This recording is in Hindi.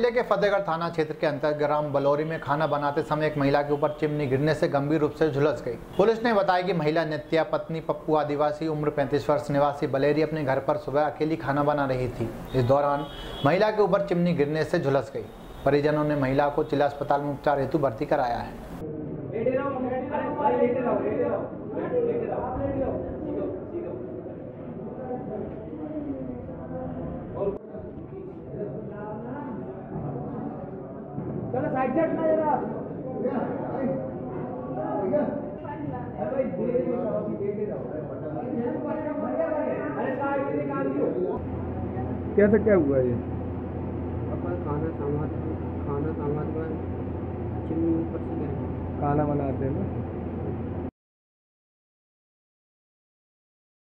जिले के फतेहगढ़ थाना क्षेत्र के अंतर्गत ग्राम बलौरी में खाना बनाते समय एक महिला के ऊपर चिमनी गिरने से गंभीर रूप से झुलस गई। पुलिस ने बताया कि महिला नित्या पत्नी पप्पू आदिवासी उम्र 35 वर्ष निवासी बलेरी अपने घर पर सुबह अकेली खाना बना रही थी। इस दौरान महिला के ऊपर चिमनी गिरने से झुलस गई। परिजनों ने महिला को जिला अस्पताल में उपचार हेतु भर्ती कराया है। चलो साइड सेट ना जरा कैसे क्या हुआ ये? खाना सामान चिमनी ऊपर से गिर गया। खाना बनाते हैं ना।